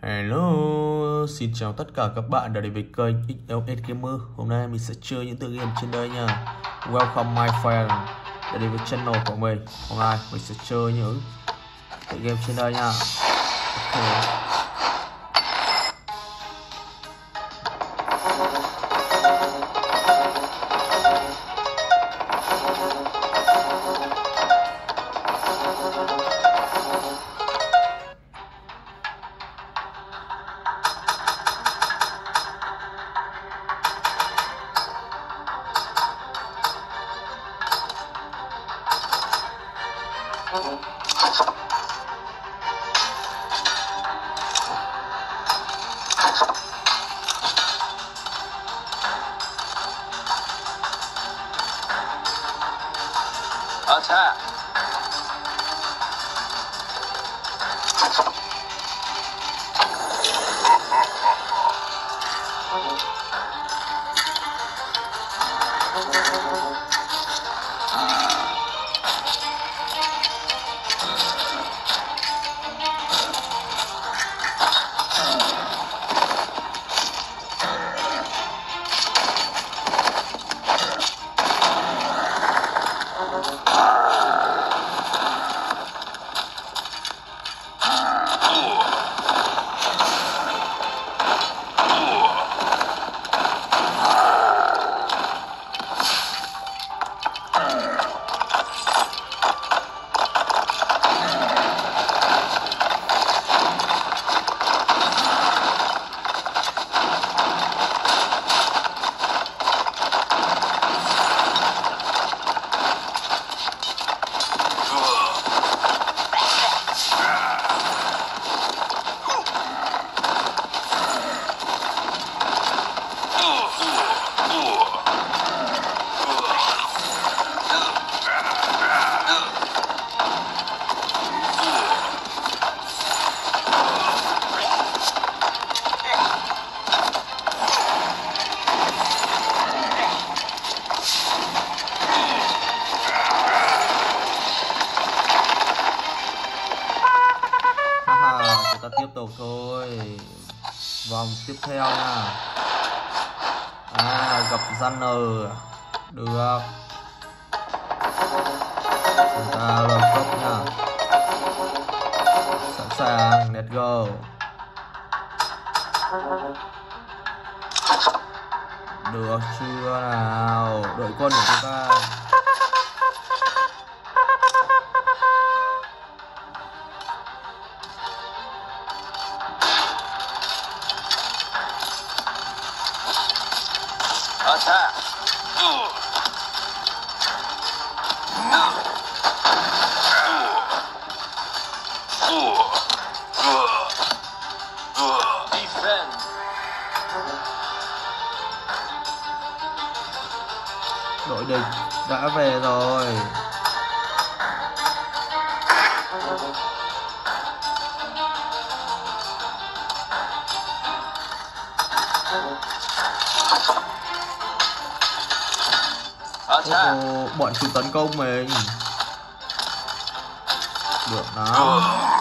Hello, xin chào tất cả các bạn đã đến với kênh XLS Gamer. Hôm nay mình sẽ chơi những tựa game trên đây nha. Welcome my friend đã đến với channel của mình. Hôm nay mình sẽ chơi những tựa game trên đây nha. Ok. Attack! Chúng ta tiếp tục thôi. Vòng tiếp theo nha. Gặp Runner. Được. Chúng ta lên cấp nha. Sẵn sàng, let's go. Được chưa nào? Đội quân của chúng ta. Attack! Defend! Đội địch đã về rồi. Bọn chúng tấn công mình. Được đó.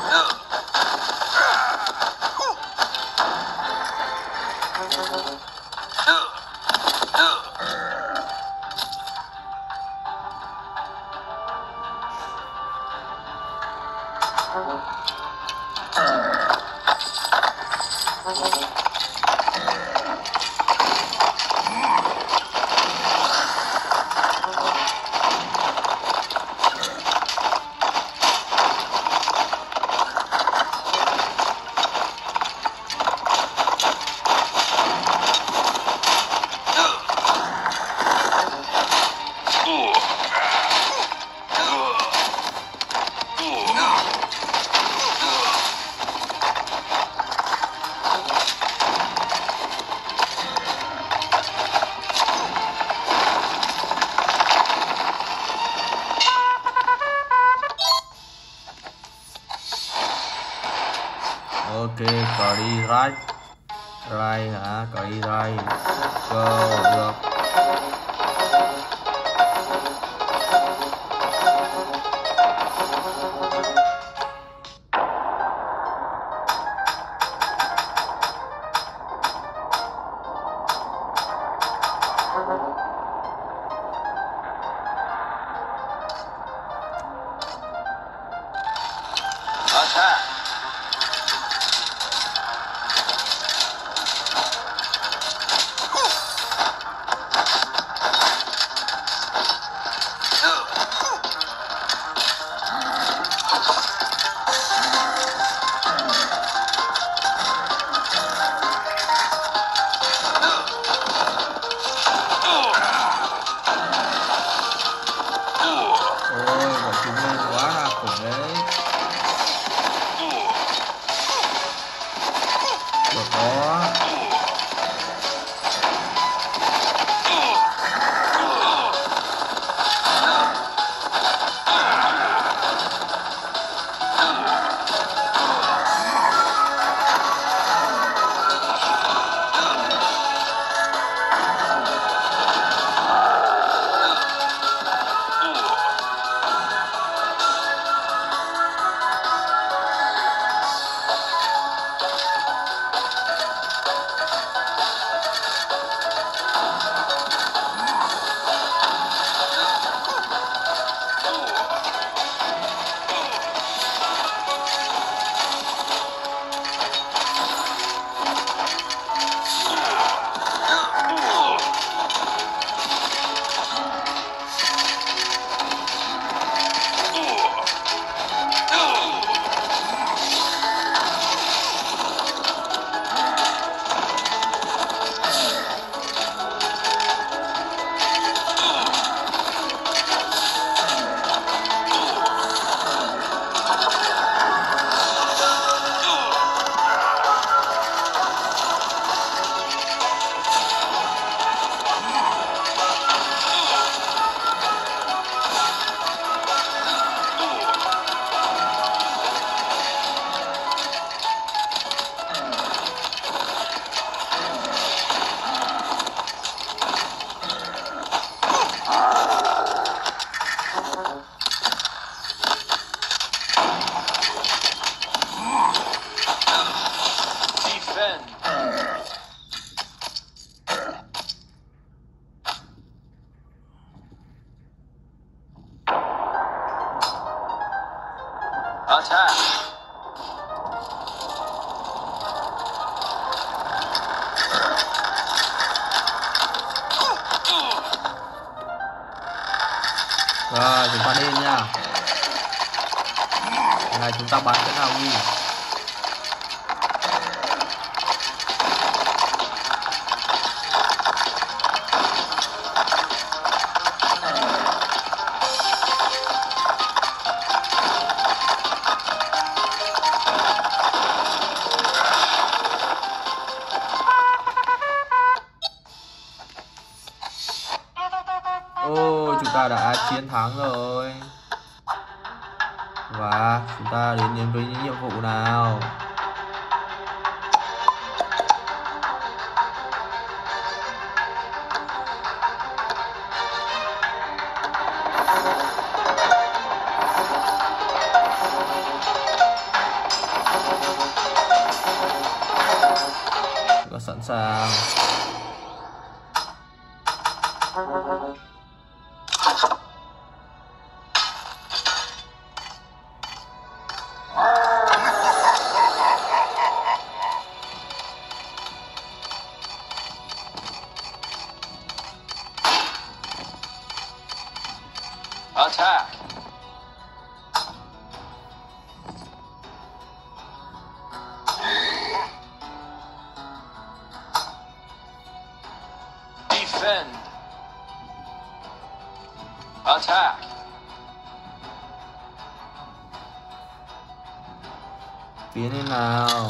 Ok, cờ đi right. Right hả? Cờ đi right. Go, được. Rồi chúng ta đi nha. Cái này chúng ta bắn cái nào đi. Chúng ta đã chiến thắng rồi. Và chúng ta đến với những nhiệm vụ nào. Chúng ta sẵn sàng. Attack. Defend. Attack. Tiến lên nào.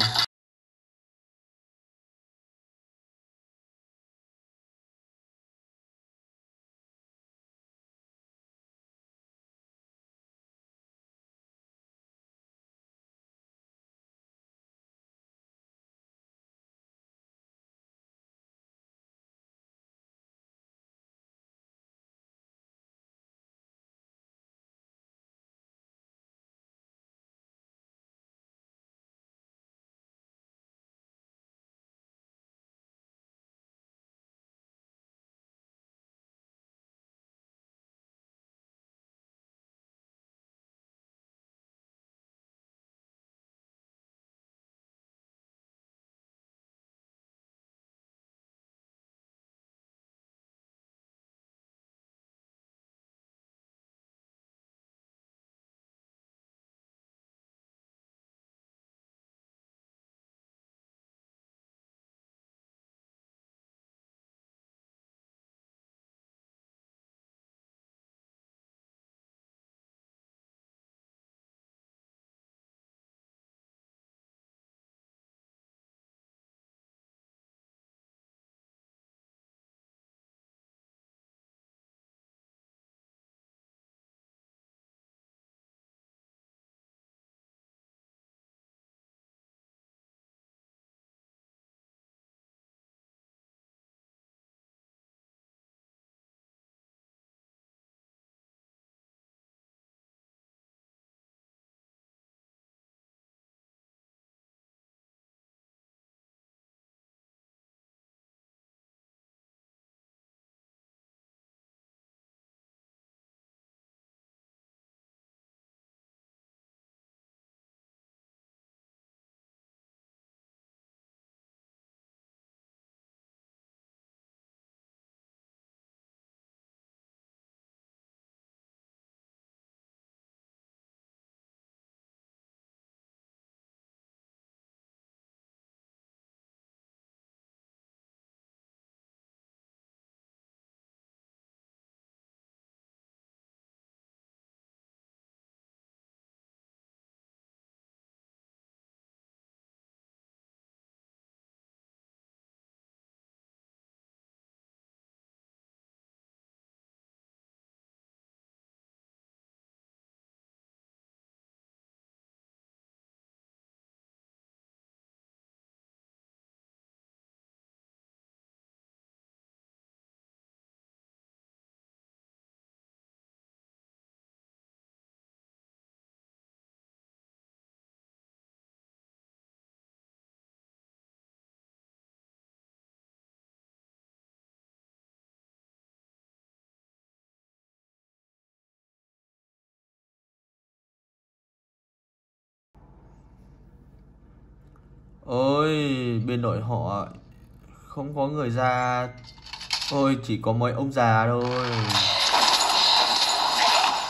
Ôi, bên đội họ không có người già. Ôi, chỉ có mấy ông già thôi.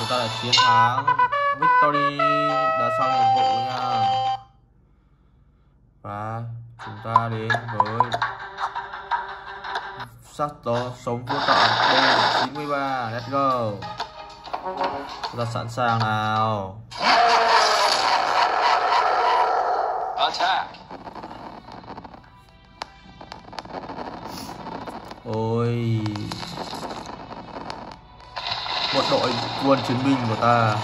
chúng ta đã chiến thắng. Victory đã xong nhiệm vụ nha. Và chúng ta đến với sát sống vô tận D93. Let's go. Chúng ta sẵn sàng nào. Attack. Ôi, một đội quân chiến binh của ta.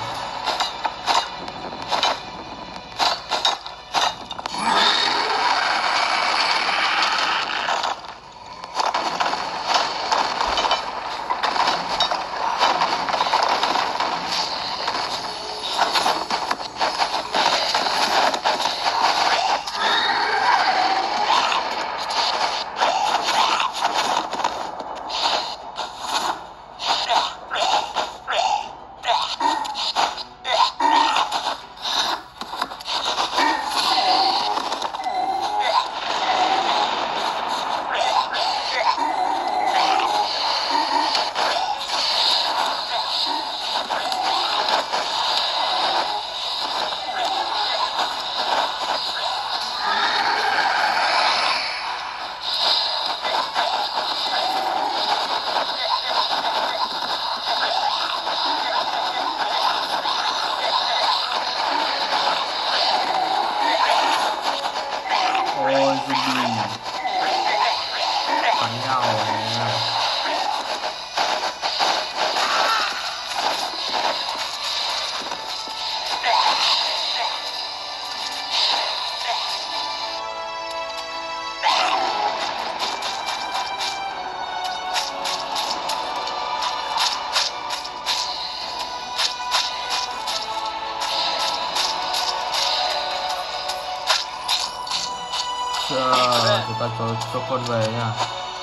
Ôi zombie bắn nhau này. Chúng ta cho quân về nha.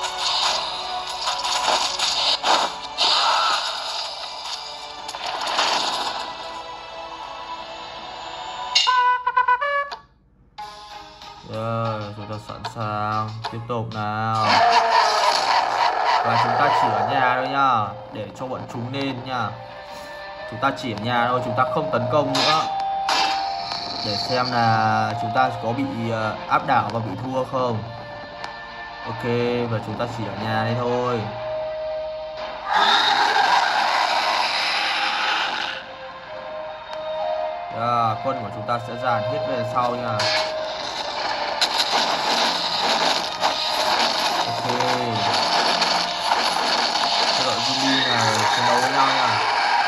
Rồi, chúng ta sẵn sàng tiếp tục nào. Và chúng ta chỉ ở nhà thôi nha, để cho bọn chúng lên nha. Chúng ta chỉ ở nhà thôi, chúng ta không tấn công nữa, để xem là chúng ta có bị áp đảo và bị thua không. Ok, và chúng ta chỉ ở nhà đây thôi. Quân của chúng ta sẽ dàn hết về sau nha. Ok, đội zombie này chiến đấu với nhau nha.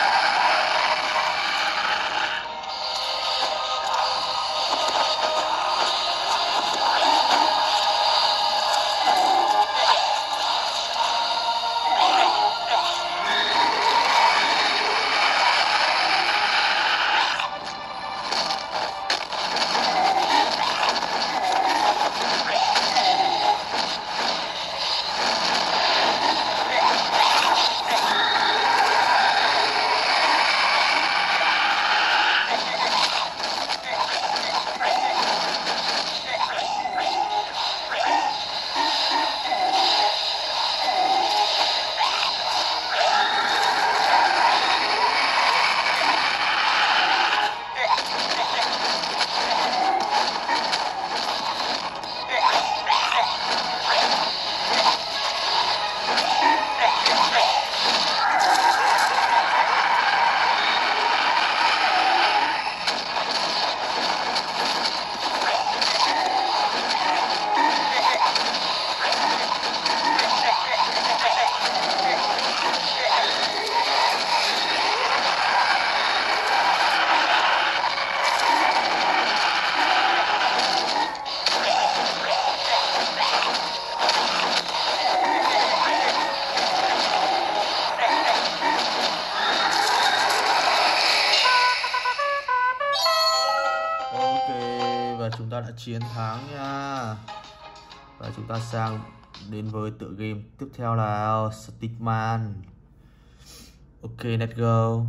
Chúng ta đã chiến thắng nha. Và chúng ta sang đến với tựa game tiếp theo là Stickman. Ok, let's go.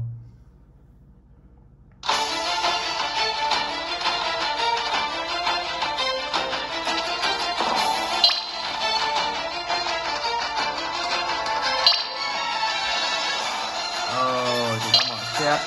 Chúng ta mở set.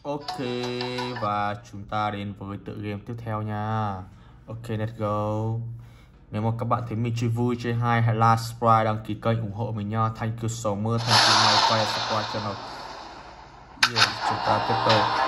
Ok, và chúng ta đến với tựa game tiếp theo nha. Ok, let's go. Nếu mà các bạn thấy mình chơi vui, chơi hay, hãy like, subscribe, đăng ký kênh ủng hộ mình nha. Thank you so much, thank you my friend, subscribe channel. Chúng ta tiếp tục.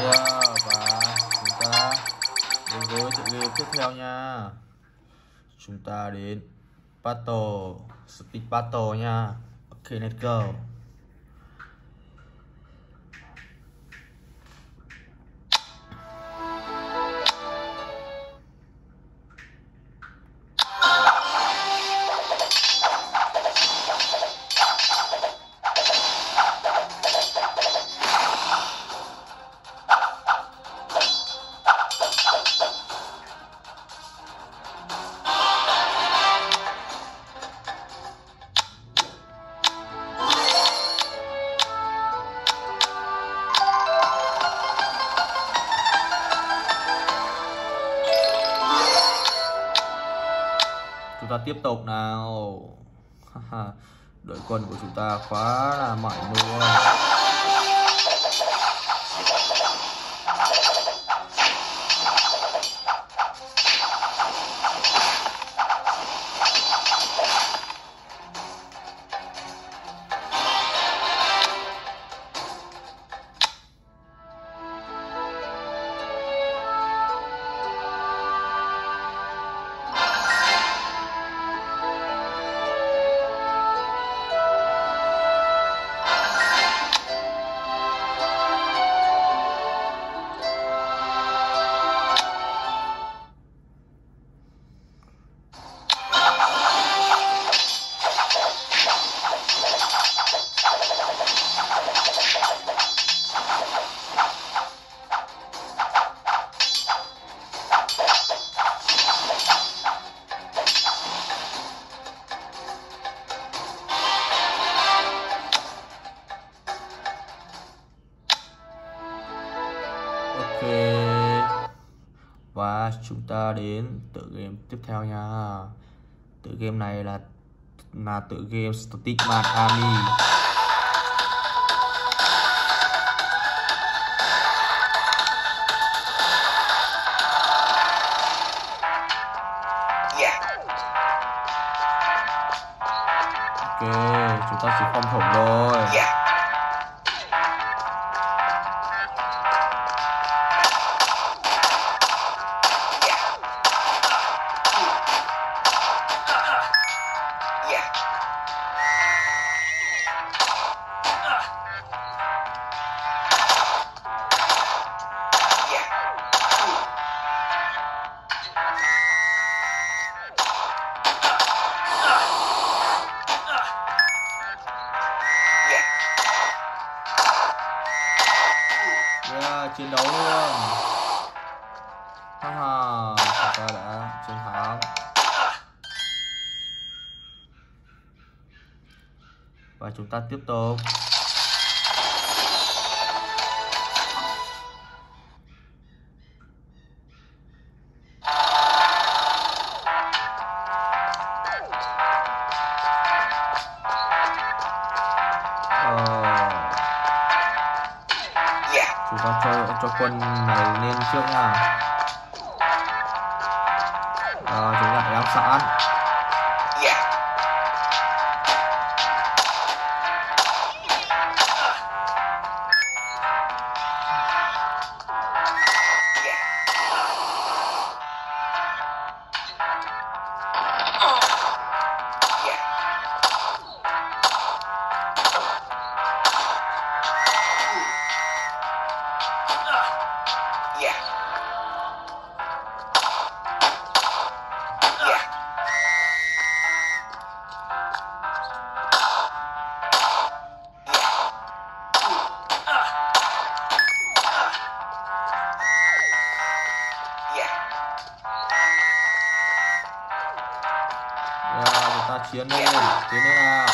chưa? Và chúng ta đến với tựa game tiếp theo nha. Chúng ta đến Battle, Stick Battle nha. Ok, let's go. Chúng ta tiếp tục nào. Đội quân của chúng ta quá là mạnh luôn. Ok, và chúng ta đến tựa game tiếp theo nha. Tựa game này là tựa game Stickman Army. Ok, chúng ta chỉ phòng thủ thôi. Chiến đấu luôn. Haha, chúng ta đã chiến thắng. Và chúng ta tiếp tục. Chúng ta cho quân này lên trước nha. Chúng lại ám sẵn. Chúng ta chiến lên nào.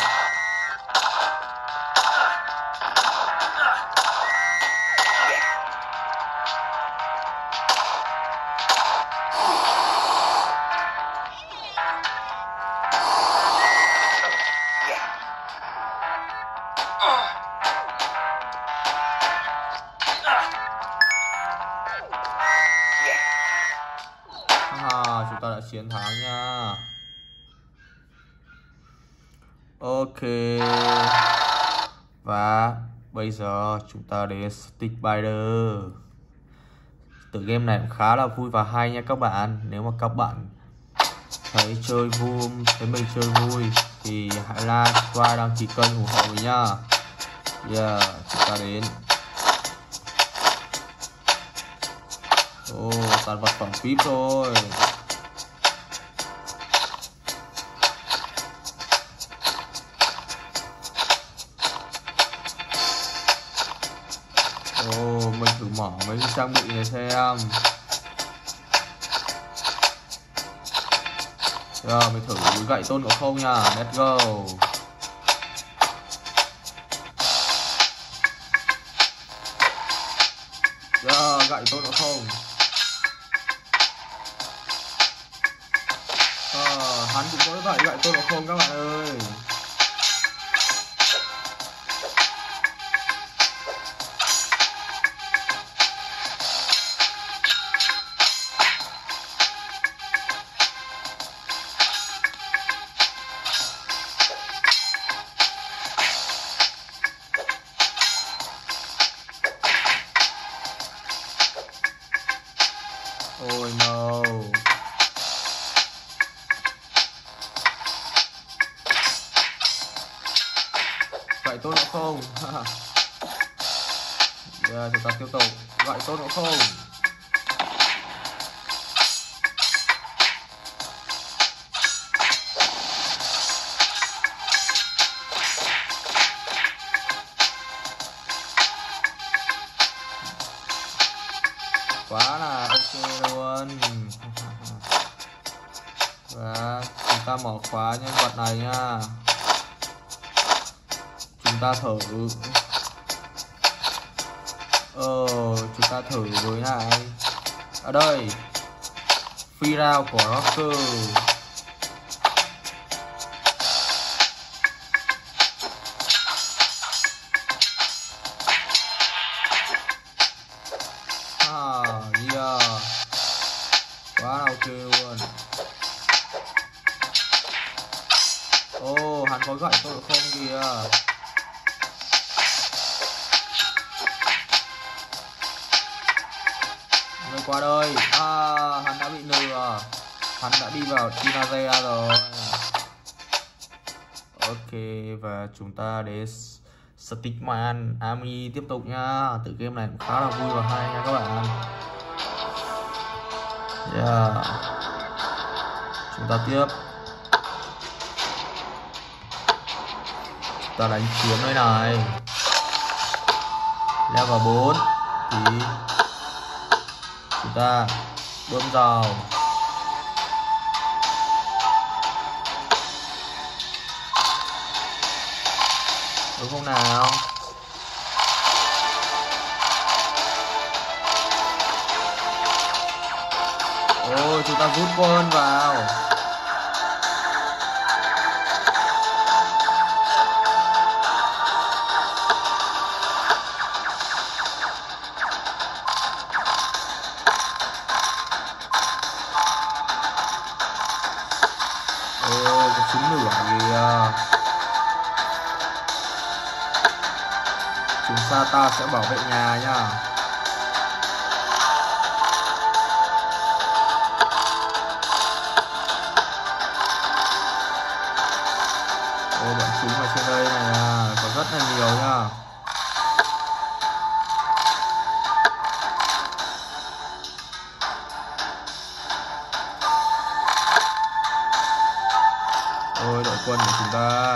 Chúng ta đã chiến thắng nha. Ok, và bây giờ chúng ta đến Stick Spider. Tựa game này cũng khá là vui và hay nha các bạn. Nếu mà các bạn thấy chơi vui, thấy mình chơi vui thì hãy like, subscribe, đăng ký kênh ủng hộ mình nha. Yeah, chúng ta đến. Toàn vật phẩm VIP thôi. Mình thử mở mấy cái trang bị này xem. Rồi mình thử gậy tôn ngộ không nha. Let's go. Gậy tôn ngộ không. Hắn cũng có gậy tôn ngộ không các bạn ơi. Oh no. Gậy tôn ngộ không. Chúng ta tiếp tục gậy tôn ngộ không. Quá là ok luôn. Và chúng ta mở khóa nhân vật này nha. Chúng ta thử chúng ta thử với này. Ở đây free round của Rocker. Quá là ok luôn. Hắn có gậy tôn ngộ không kìa. Người qua đây. Hắn đã bị lừa. Hắn đã đi vào Tinazea rồi. Ok, và chúng ta đến Stickman Army tiếp tục nha. Tựa game này cũng khá là vui và hay nha các bạn. Chúng ta tiếp. Chúng ta đánh chiếm nơi này. Level 4 thì chúng ta bơm dầu. Đúng không nào? Chúng ta rút quân vào. Cái súng lửa kìa. Chúng ta sẽ bảo vệ nhà nha. Bọn chúng ở trên đây này có rất là nhiều nha. Đội quân của chúng ta.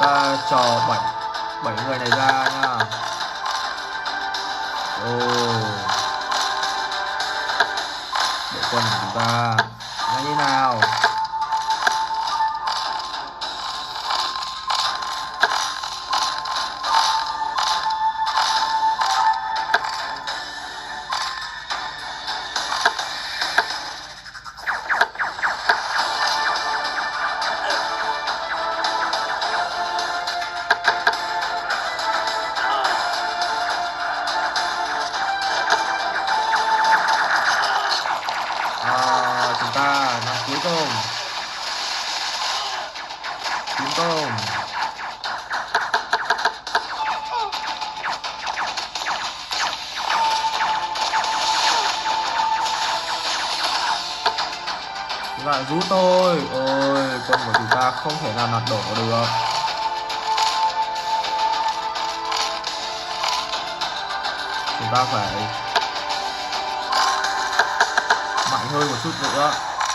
ta cho 7 người này ra nha. Đội quân của chúng ta là như nào? Chúng ta nằm cuối cùng. Tiến công. Các bạn giúp tôi. Ôi, quân của chúng ta không thể nào nạt đổ được. Chúng ta phải mạnh hơn một chút nữa.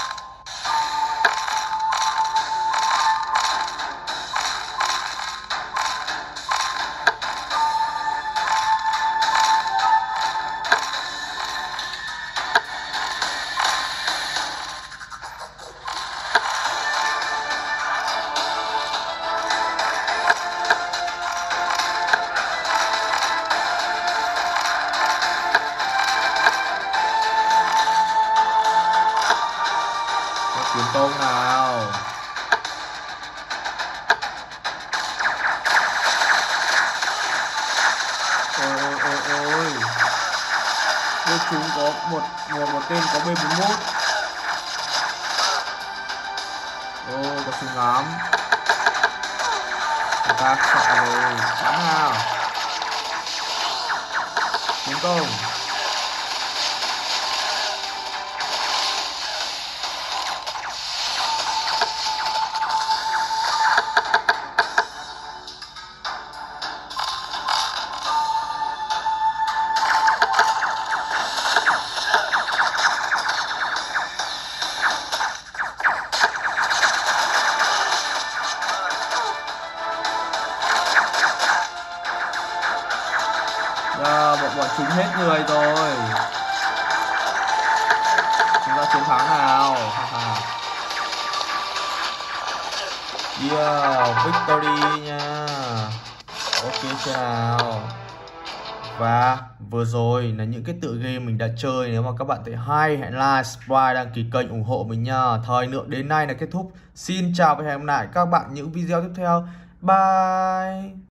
Tiến công nào. Ôi. Bên chúng có một tên có B41. Có súng ngắm. Chúng ta sợ rồi. Bắn nào. Tiến công. Bọn chúng hết người rồi. Chúng ta chiến thắng nào. Yeah, victory nha. Ok chưa nào. Và vừa rồi là những cái tựa game mình đã chơi. Nếu mà các bạn thấy hay, hãy like, subscribe, đăng ký kênh ủng hộ mình nha. Thời lượng đến nay là kết thúc. Xin chào và hẹn gặp lại các bạn những video tiếp theo. Bye.